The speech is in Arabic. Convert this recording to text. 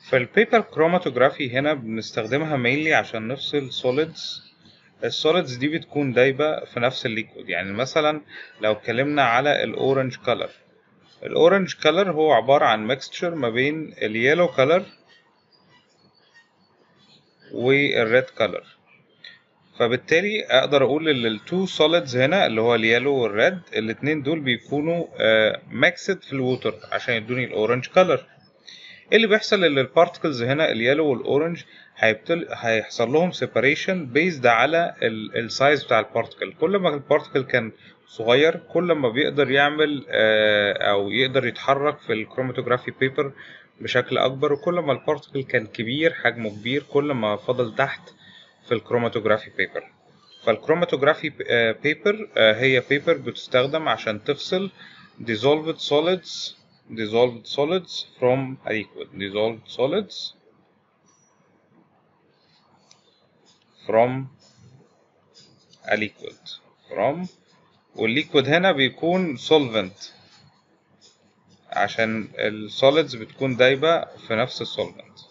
في البيبر كروماتوجرافي هنا بنستخدمها mainly عشان نفصل solids. السوليدز دي بتكون دايبة في نفس الليكويد. يعني مثلا لو اتكلمنا على الاورنج كولر، الاورنج كولر هو عبارة عن ميكستشر ما بين اليلو كولر والريد كولر، فبالتالي اقدر اقول ان التو سوليدز هنا اللي هو اليلو والريد الاتنين دول بيكونوا ميكسد في الووتر عشان يدوني الاورنج كولر. ايه اللي بيحصل؟ ان البارتكلز هنا اليلو والاورنج هيحصل لهم سيباريشن بيزد على السايز بتاع البارتكل. كل ما البارتكل كان صغير كل ما بيقدر يعمل او يقدر يتحرك في الكروماتوجرافي بيبر بشكل اكبر، وكل ما البارتكل كان كبير حجمه كبير كل ما فضل تحت في الكروماتوجرافي بيبر. فالكروماتوجرافي بيبر هي بيبر بتستخدم عشان تفصل dissolved solids from a liquid. dissolved solids from a liquid. from والliquid هنا بيكون solvent عشان السوليدز بتكون دايبة في نفس السولفنت.